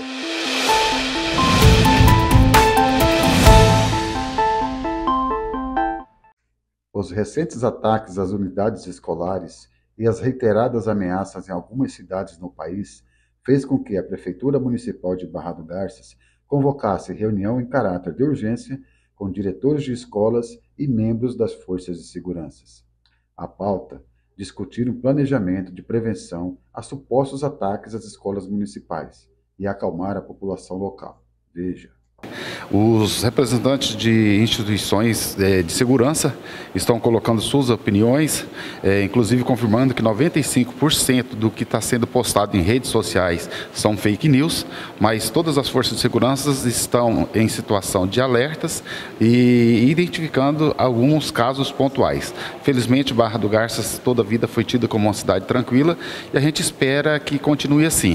Os recentes ataques às unidades escolares e as reiteradas ameaças em algumas cidades no país fez com que a Prefeitura Municipal de Barra do Garças convocasse reunião em caráter de urgência com diretores de escolas e membros das forças de segurança. A pauta: discutir um planejamento de prevenção a supostos ataques às escolas municipais e acalmar a população local. Veja. Os representantes de instituições de segurança estão colocando suas opiniões, inclusive confirmando que 95% do que está sendo postado em redes sociais são fake news, mas todas as forças de segurança estão em situação de alertas e identificando alguns casos pontuais. Felizmente, Barra do Garças toda a vida foi tida como uma cidade tranquila e a gente espera que continue assim.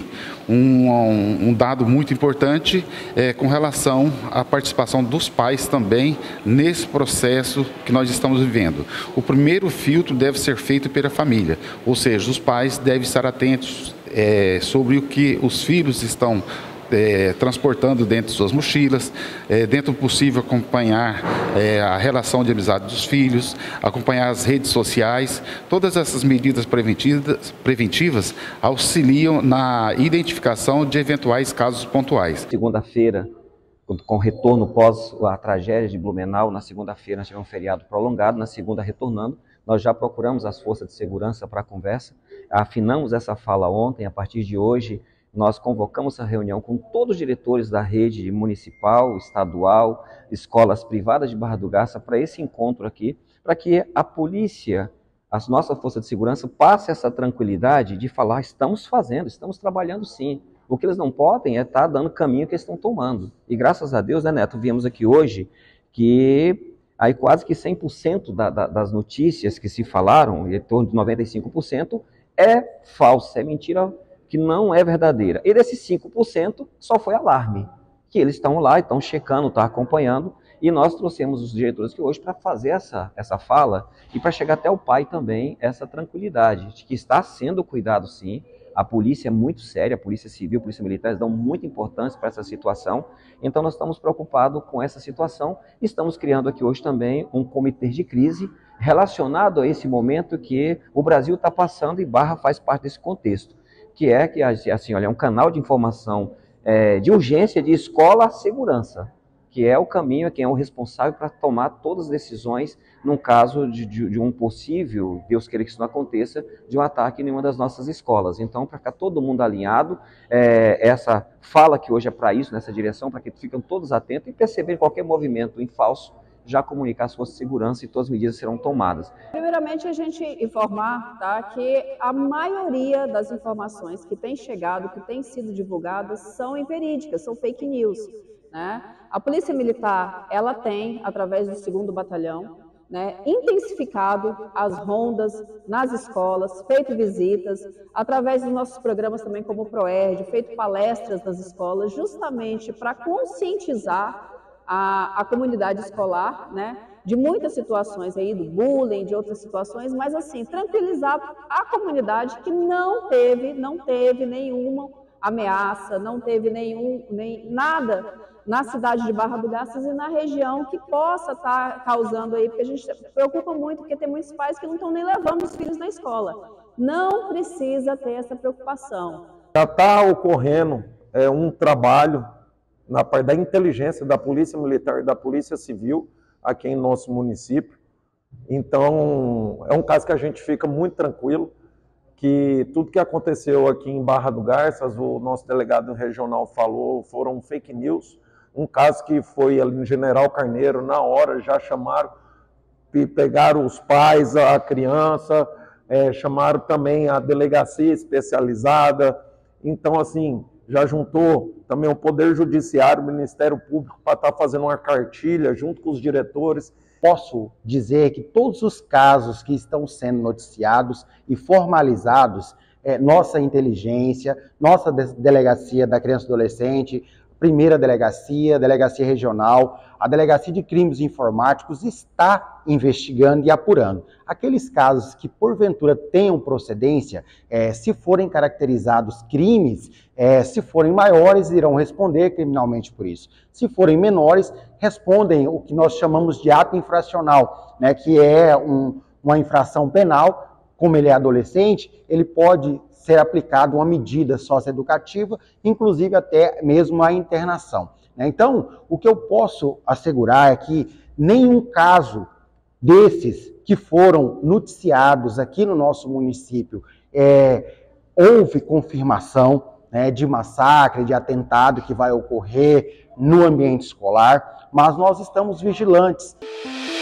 Um dado muito importante é com relação à participação dos pais também nesse processo que nós estamos vivendo. O primeiro filtro deve ser feito pela família, ou seja, os pais devem estar atentos sobre o que os filhos estão transportando dentro de suas mochilas, dentro do possível acompanhar a relação de amizade dos filhos, acompanhar as redes sociais. Todas essas medidas preventivas auxiliam na identificação de eventuais casos pontuais. Segunda-feira, com retorno pós a tragédia de Blumenau, na segunda-feira nós tivemos um feriado prolongado, na segunda retornando, nós já procuramos as forças de segurança para a conversa, afinamos essa fala ontem, a partir de hoje nós convocamos a reunião com todos os diretores da rede municipal, estadual, escolas privadas de Barra do Garças para esse encontro aqui, para que a polícia, as nossas forças de segurança, passe essa tranquilidade de falar, estamos fazendo, estamos trabalhando sim. O que eles não podem é estar dando caminho que eles estão tomando. E graças a Deus, né, Neto, viemos aqui hoje que aí quase que 100% das notícias que se falaram, em torno de 95%, é falsa, é mentira, que não é verdadeira. E desses 5% só foi alarme, que eles estão lá, estão checando, estão acompanhando, e nós trouxemos os diretores aqui hoje para fazer essa fala e para chegar até o pai também essa tranquilidade, de que está sendo cuidado sim. A polícia é muito séria, a polícia civil, a polícia militar, eles dão muita importância para essa situação. Então nós estamos preocupados com essa situação. Estamos criando aqui hoje também um comitê de crise relacionado a esse momento que o Brasil está passando e Barra faz parte desse contexto. Que assim, olha, é um canal de informação de urgência de escola à segurança, que é o caminho, quem é o responsável para tomar todas as decisões num caso de um possível, Deus queira que isso não aconteça, de um ataque em uma das nossas escolas. Então, para ficar todo mundo alinhado, essa fala que hoje é para isso, nessa direção, para que fiquem todos atentos e perceberem qualquer movimento em falso, já comunicar as forças de segurança e todas as medidas serão tomadas. Primeiramente, a gente informar que a maioria das informações que têm chegado, que têm sido divulgadas, são inverídicas, são fake news. Né? A Polícia Militar, ela tem, através do 2º Batalhão, intensificado as rondas nas escolas, feito visitas, através dos nossos programas também como o PROERD, feito palestras nas escolas, justamente para conscientizar a comunidade escolar, de muitas situações aí, do bullying, de outras situações, mas assim, tranquilizar a comunidade que não teve nenhuma ameaça, não teve nada na cidade de Barra do Garças e na região que possa estar causando aí, porque a gente se preocupa muito, porque tem muitos pais que não estão nem levando os filhos na escola. Não precisa ter essa preocupação. Já está ocorrendo um trabalho na parte da inteligência da Polícia Militar e da Polícia Civil aqui em nosso município. Então, é um caso que a gente fica muito tranquilo, que tudo que aconteceu aqui em Barra do Garças, o nosso delegado regional falou, foram fake news. Um caso que foi ali no General Carneiro, na hora já chamaram, pegaram os pais, a criança, chamaram também a delegacia especializada. Então, assim, já juntou também o Poder Judiciário, o Ministério Público, para estar fazendo uma cartilha junto com os diretores. Posso dizer que todos os casos que estão sendo noticiados e formalizados, nossa inteligência, nossa delegacia da criança e adolescente, primeira delegacia, delegacia regional, a Delegacia de Crimes Informáticos está investigando e apurando. Aqueles casos que porventura tenham procedência, se forem caracterizados crimes, se forem maiores, irão responder criminalmente por isso. Se forem menores, respondem o que nós chamamos de ato infracional, né, que é uma infração penal. Como ele é adolescente, ele pode ser aplicado uma medida socioeducativa, inclusive até mesmo a internação. Então, o que eu posso assegurar é que nenhum caso desses que foram noticiados aqui no nosso município houve confirmação, né, de massacre, de atentado que vai ocorrer no ambiente escolar, mas nós estamos vigilantes.